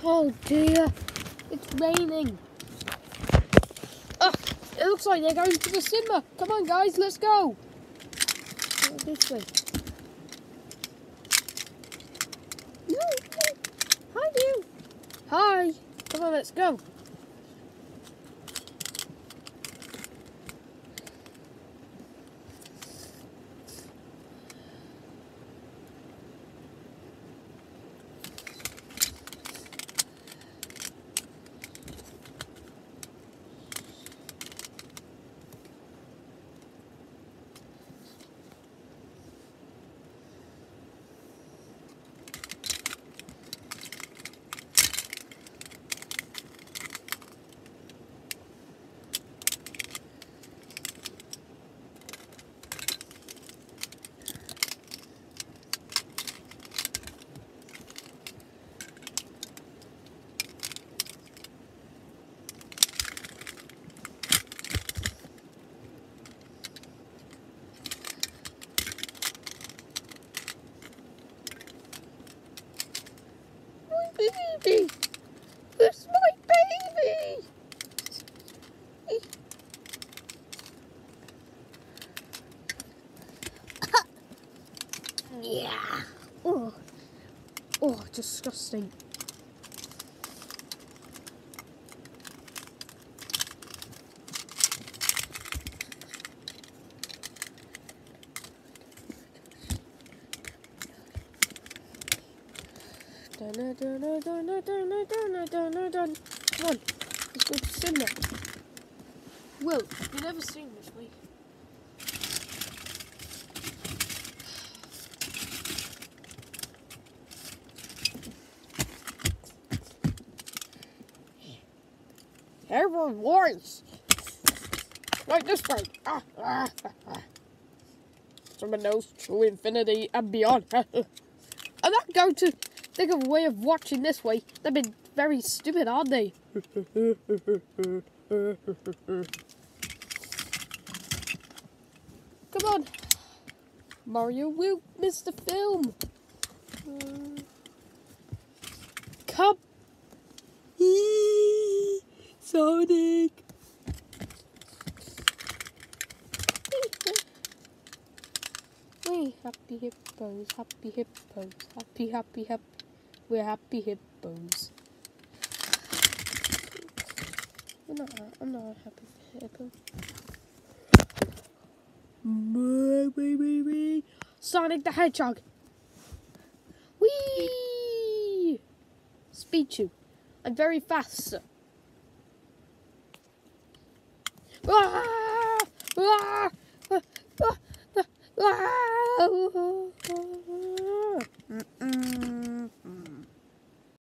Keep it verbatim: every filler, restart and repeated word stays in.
Oh dear, it's raining. Oh, it looks like they're going to the cinema. Come on guys, let's go. Oh, this way. No, no. Hi you. Hi. Come on, let's go. Baby, it's my baby. Yeah. Oh, oh, disgusting. Dun, dun, dun, dun, dun, dun, dun, dun, dun, dun, dun. Come on, let's go to cinema. Will, you've never seen this week. Everyone wars. Right this way. Ah, ah, ah, ah. Someone knows to infinity and beyond. I'm not going to think of a way of watching this way. They've been very stupid, aren't they? Come on. Mario will miss the film. Uh, come. Sonic. We happy hippos, happy hippos, happy, happy, happy. We're happy hippos. I'm not, I'm not a happy hippo. Sonic the Hedgehog. Whee! Speed Chew. I'm very fast, sir. Ah! Ah! Ah! Ah! Ah!